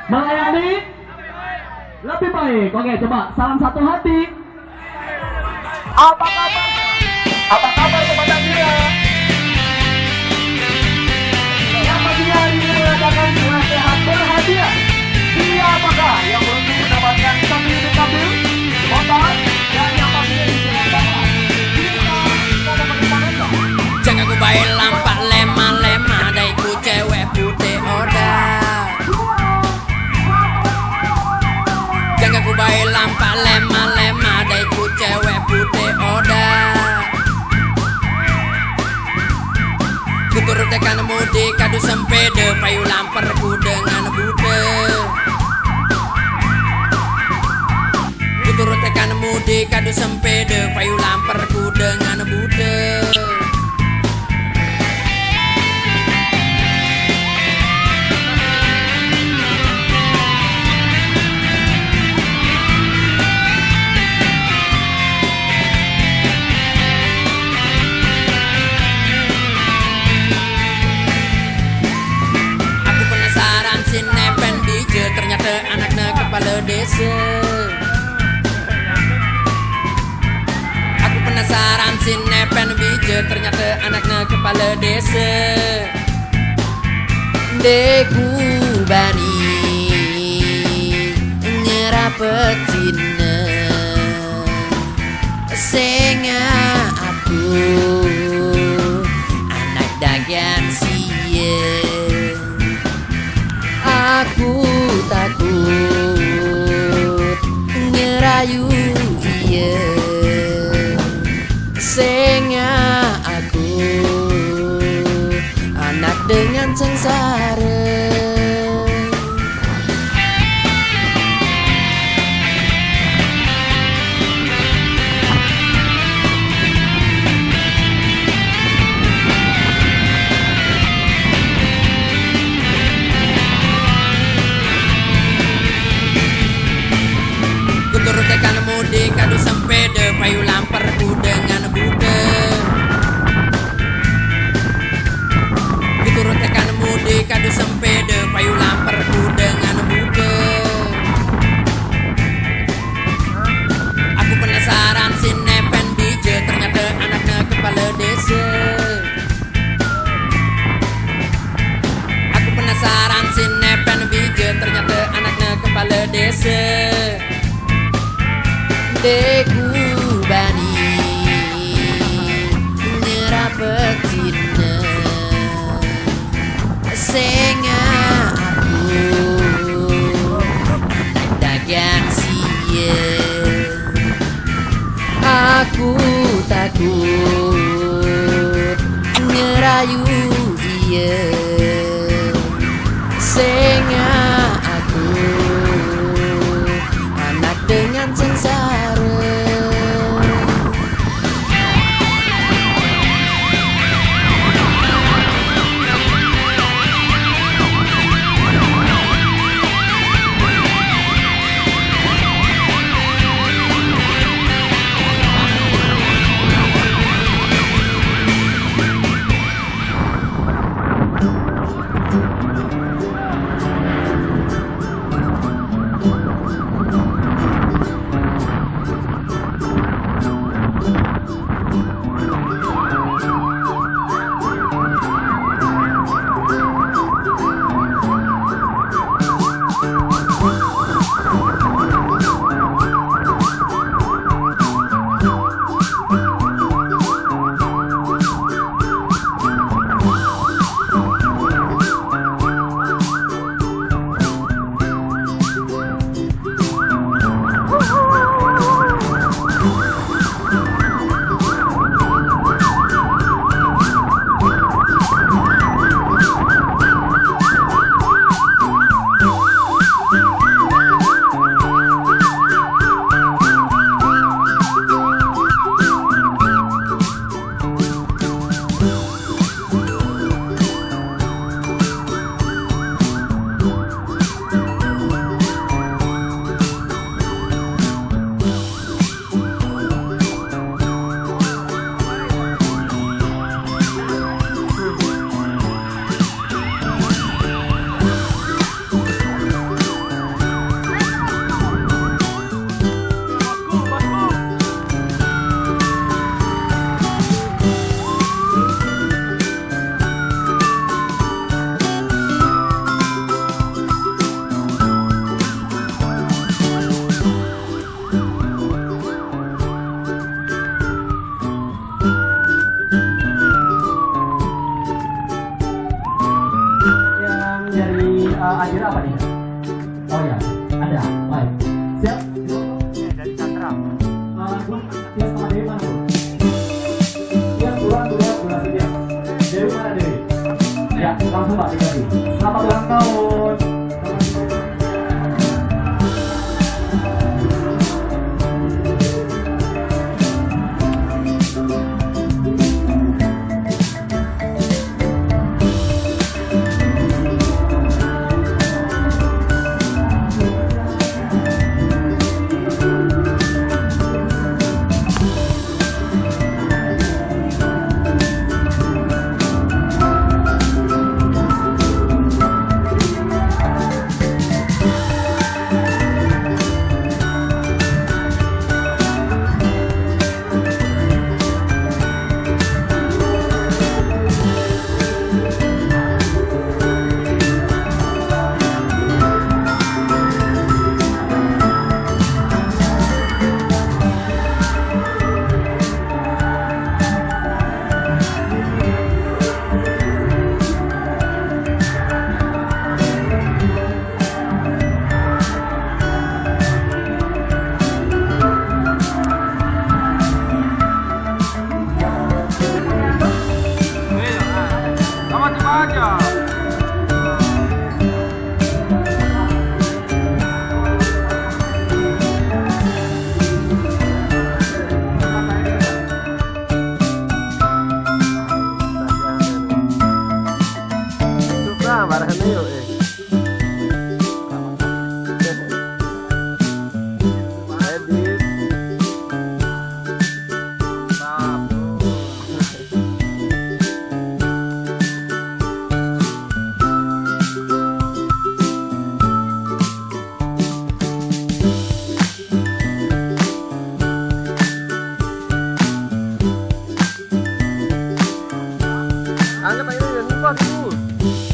Melayani lebih baik. Oke, coba salam satu hati. Apa kabar? Apa kabar kepada dia? Yang pagi hari ini mengadakan nasihat berhadiah. Siapakah yang beruntung mendapatkan 1 unit mobil, motor, dan yang pasti disediakan? Kita dapat dipakai. Jangan ku baik lampak lema-lema, daiku cewek putih oda. Jangan ku baik lampak lema-lema, daiku cewek putih oda. Ku turut tekan mudik kadu sempede, payu lamper ku dengan bude. Ku turut tekan mudik kadu sempede, payu lamper ku dengan bude. Nepen DJ ternyata anaknya kepala desa. Aku penasaran si nepen DJ ternyata anaknya kepala desa. Deku bani nyerapetina senga aku anak dagang siye. Aku takut ngerayu iya senga aku anak dengan sengsara. Turut tekan mudik kadu sempede, payu lamper ku dengan bude. Ku turut tekan mudik kadu sempede, payu lamper ku dengan bude. Aku penasaran si nepen DJ ternyata anaknya kepala desa. Aku penasaran si nepen DJ ternyata anaknya kepala desa. Deku bani nyerapetina senga aku anak dagang siye. Aku takut ngerayu iya senga aku anak dengan sengsara. Adira apa nih? Oh ya, ada. Baik. Siap? Dari Chandra. Ya sama Dewi mana tuh? Ya turun sini. Dewi mana Dewi? Ya langsung Pak dikasih. Selamat ulang tahun. Anggap aja dan lupa tuh.